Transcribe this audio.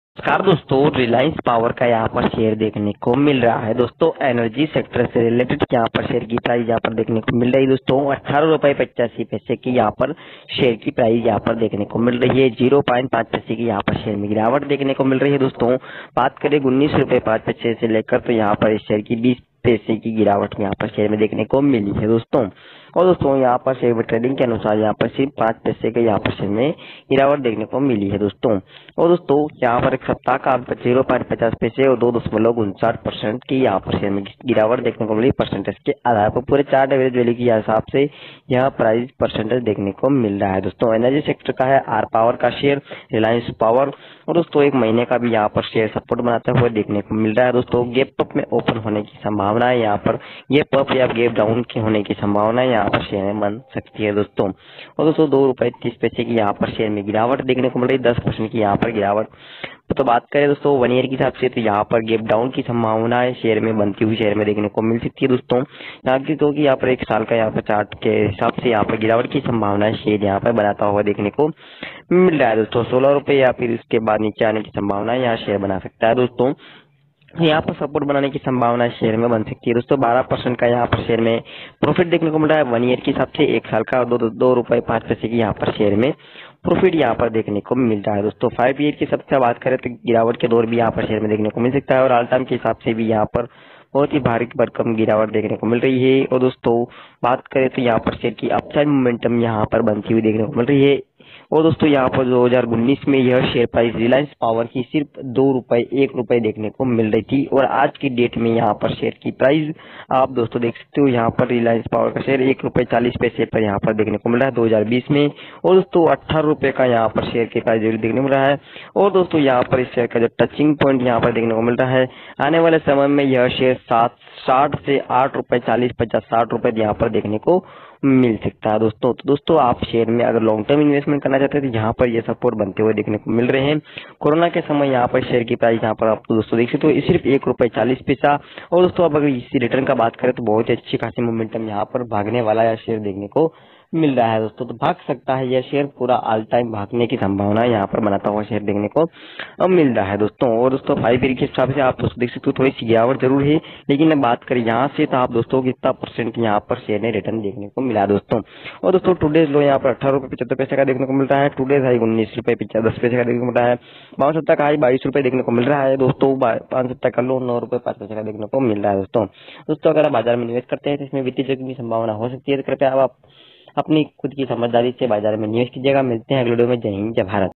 नमस्कार दोस्तों, रिलायंस पावर का यहाँ पर शेयर देखने को मिल रहा है। दोस्तों एनर्जी सेक्टर से रिलेटेड यहाँ पर शेयर की प्राइस यहाँ पर देखने को मिल रही है। दोस्तों 18 रुपए 85 पैसे की यहाँ पर शेयर की प्राइस यहाँ पर देखने को मिल रही है। 0.5 पैसे की यहाँ पर शेयर में गिरावट देखने को मिल रही है। दोस्तों बात करें 19 रुपए 5 पैसे से लेकर तो यहाँ पर इस शेयर की 20 पैसे की गिरावट यहाँ पर शेयर में देखने को मिली है दोस्तों। और दोस्तों यहाँ पर शेयर में ट्रेडिंग के अनुसार यहाँ पर सिर्फ 5 पैसे के यहाँ पर शेयर में गिरावट देखने को मिली है दोस्तों। और दोस्तों यहाँ पर एक सप्ताह का 0.50 पैसे और 2.59% की यहाँ पर शेयर में गिरावट देखने को मिली परसेंटेज के आधार पर। पूरे चार्ट एवरेज वैल्यू के हिसाब से यह प्राइस परसेंटेज देखने को मिल रहा है दोस्तों। एनर्जी सेक्टर का है आर पावर का शेयर, रिलायंस पावर। और दोस्तों एक महीने का भी यहाँ पर शेयर सपोर्ट बनाते हुए देखने को मिल रहा है दोस्तों। गैप अप में ओपन होने की संभावना है, यहाँ पर गैप अप या गैप डाउन के होने की संभावना यहाँ पर शेयर में बन सकती है दोस्तों। और दोस्तों 2 रुपए 30 पैसे की यहाँ पर शेयर में गिरावट देखने को मिल रही है, 10% की यहाँ पर गिरावट। तो बात करें दोस्तों 1 ईयर के हिसाब से तो यहाँ पर गैप डाउन की संभावना है शेयर में बनती हुई शेयर में देखने को मिल सकती है दोस्तों। यहाँ की तो कि यहाँ पर 1 साल का यहाँ पर चार्ट के हिसाब से यहाँ पर गिरावट की संभावना है शेयर यहाँ पर बनाता हुआ देखने को मिल रहा है दोस्तों। 16 रुपए या फिर इसके बाद नीचे आने की संभावना यहाँ शेयर बना सकता है दोस्तों। यहाँ पर सपोर्ट बनाने की संभावना शेयर में बन सकती है दोस्तों। 12% का यहाँ पर शेयर में प्रॉफिट देखने को मिल रहा है 1 ईयर के हिसाब से। 1 साल का 2 रुपए 5 पैसे की यहाँ पर शेयर में प्रॉफिट यहाँ पर देखने को मिल रहा है दोस्तों। 5 ईयर की सबसे बात करें तो गिरावट के दौर भी यहाँ पर शेयर में देखने को मिल सकता है और ऑल टाइम के हिसाब से भी यहाँ पर बहुत ही भारी भरकम गिरावट देखने को मिल रही है। और दोस्तों बात करें तो यहाँ पर शेयर की अपसाइड मोमेंटम यहाँ पर बनती हुई देखने को मिल रही है। और दोस्तों यहाँ पर 2019 में यह शेयर प्राइस रिलायंस पावर की सिर्फ 2 रुपए 1 रुपए देखने को मिल रही थी और आज की डेट में यहाँ पर शेयर की प्राइस आप दोस्तों देख सकते हो। यहाँ पर रिलायंस पावर का शेयर 1 रुपए 40 पैसे पर यहाँ पर देखने को मिल रहा है 2020 में। और दोस्तों 18 रुपए का यहाँ पर शेयर की प्राइस देखने को मिल रहा है। और दोस्तों यहाँ पर इस शेयर का जो टचिंग पॉइंट यहाँ पर देखने को मिल रहा है, आने वाले समय में यह शेयर 60 से 8 रुपए 40 50 60 रुपए यहाँ पर देखने को मिल सकता है दोस्तों। तो दोस्तों आप शेयर में अगर लॉन्ग टर्म इन्वेस्टमेंट करना चाहते हैं तो यहाँ पर ये सपोर्ट बनते हुए देखने को मिल रहे हैं। कोरोना के समय यहाँ पर शेयर की प्राइस यहाँ पर आप दोस्तों देख सकते हो सिर्फ 1 रुपए 40 पैसा। और दोस्तों अब अगर इसी रिटर्न का बात करें तो बहुत ही अच्छी खासी मोमेंटम यहाँ पर भागने वाला यह शेयर देखने को मिल रहा है दोस्तों। तो भाग सकता है यह शेयर, पूरा ऑल टाइम भागने की संभावना यहाँ पर बनाता हुआ शेयर देखने को मिल रहा है दोस्तों। और दोस्तों 5 ईयर के हिसाब से आप दोस्तों देख सकते हो थोड़ी सी गिरावट जरूर है, लेकिन अब बात करें यहाँ से तो आप दोस्तों कितना परसेंट यहाँ पर शेयर ने रिटर्न देखने को मिला दोस्तों। और दोस्तों टुडेज लो यहाँ पर 18 रुपए 75 पैसे का देखने को मिल रहा है। टुडेज हाई 19 रुपए 10 पैसे का देखने को मिल रहा है। 5 सप्ताह का हाई 22 रुपए देखने को मिल रहा है दोस्तों। 5 सप्ताह का लो 9 रुपए 5 पैसे का देखने को मिल रहा है दोस्तों। दोस्तों अगर आप बाजार में निवेश करते हैं तो इसमें वित्तीय जोखिम की संभावना हो सकती है, तो कृपया आप अपनी खुद की समझदारी से बाजार में निवेश कीजिएगा। मिलते हैं अगले वीडियो में। जय हिंद जय भारत।